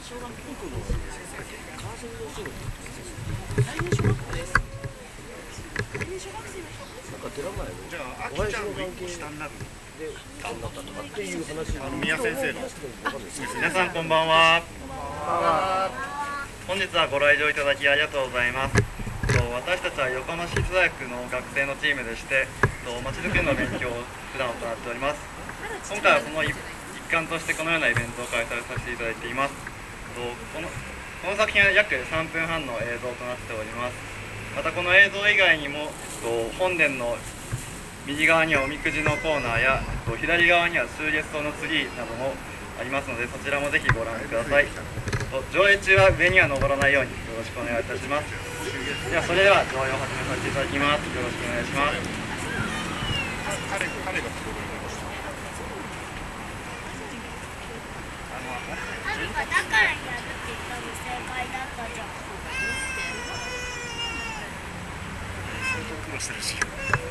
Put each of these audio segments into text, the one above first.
じゃあ、あきちゃんの1個下になるで頑張ったとかっていう話、宮先生の。 皆さんこんばんは。本日はご来場いただきありがとうございます。私たちは横浜市立大学の学生のチームでして、まちづくりの勉強を普段行っております。今回はその一環としてこのようなイベントを開催させていただいています。この作品は約3分半の映像となっております。またこの映像以外にも本殿の右側にはおみくじのコーナーや左側には数月草のツリーなどもありますので、そちらもぜひご覧ください。上映中は上には登らないようによろしくお願いいたします。ではそれでは上映を始めさせていただきます。よろしくお願いします。 彼がプログラムをした。 だからやるって言ったの正解だったじゃん。 苦労してるし。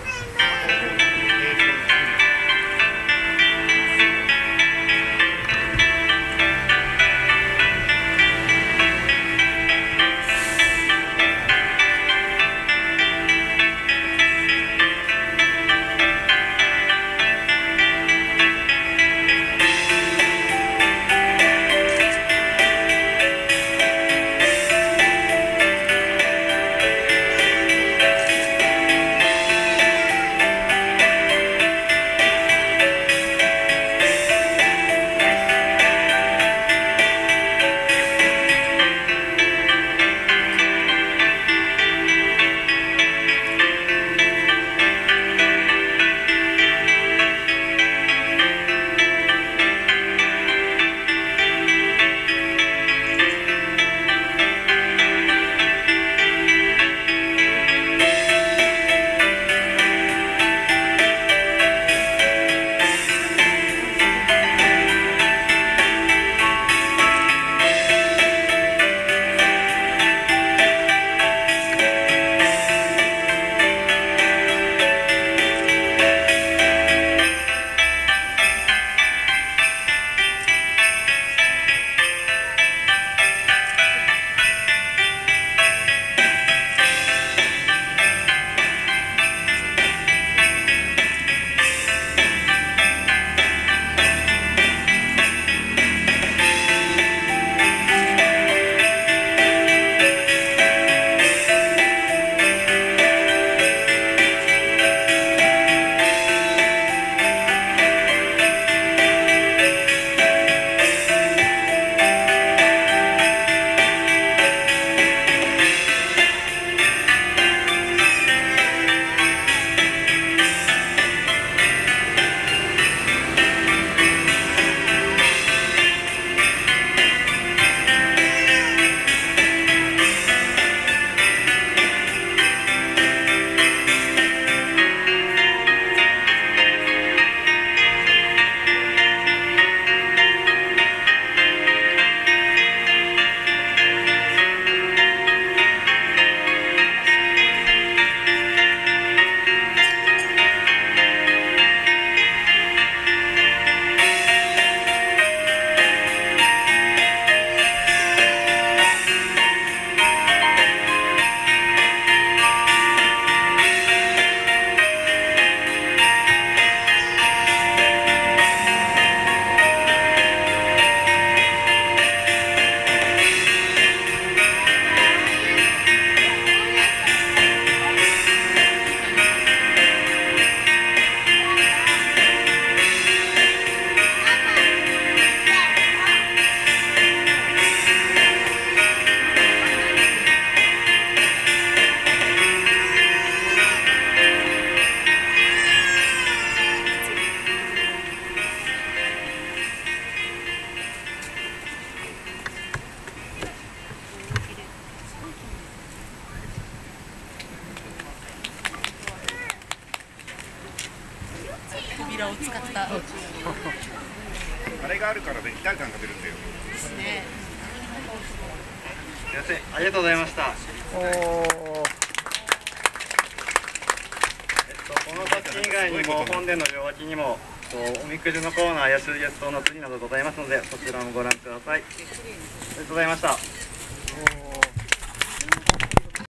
扉を使ったあれがあるからね、期待感が出るんだよ。 ですね。 すいません、ありがとうございました。この作品以外にも本殿の両脇にもおみくじのコーナーや集月島の次などございますので、そちらもご覧ください。ありがとうございました。